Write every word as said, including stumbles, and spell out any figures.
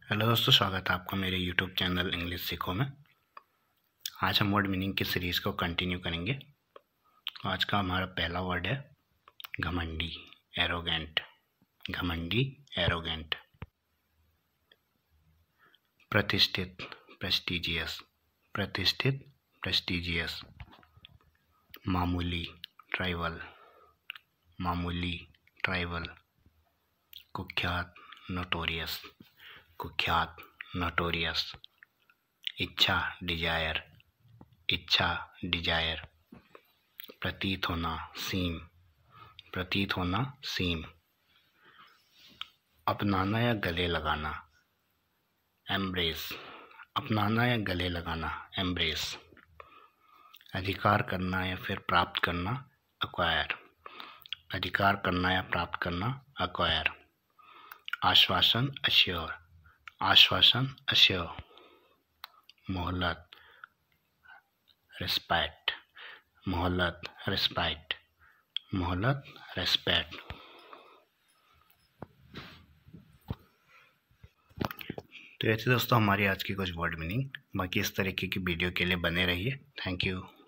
Hello दोस्तों, स्वागत है आपका मेरे यूट्यूब चैनल इंग्लिश सीखो में। आज हम वर्ड मीनिंग की सीरीज़ को कंटिन्यू करेंगे। आज का हमारा पहला वर्ड है घमंडी, एरोगेंट। घमंडी, एरोगेंट। प्रतिष्ठित, प्रेस्टिजियस। प्रतिष्ठित, प्रेस्टिजियस। मामूली, ट्राइवल। मामूली, ट्राइवल। कुख्यात, नोटोरियस। कुख्यात, नोटोरियस। इच्छा, डिजायर। इच्छा, डिजायर। प्रतीत होना, सीम। प्रतीत होना, सीम। अपनाना या गले लगाना, एम्ब्रेस। अपनाना या गले लगाना, एम्ब्रेस। अधिकार करना या फिर प्राप्त करना, अक्वायर। अधिकार करना या प्राप्त करना, अक्वायर। आश्वासन, अश्योर। आश्वासन, अश्योर। मोहलत, रिस्पेक्ट। मोहलत, रिस्पेक्ट। मोहलत, रिस्पेक्ट। तो ऐसे दोस्तों हमारी आज की कुछ वर्ड मीनिंग। बाकी इस तरीके की वीडियो के लिए बने रहिए। Thank you.